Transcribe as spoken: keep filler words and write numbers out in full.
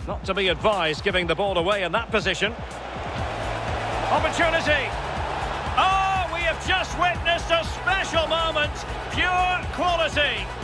Not to be advised giving the ball away in that position. Opportunity. Oh, we have just witnessed a special moment. Pure quality.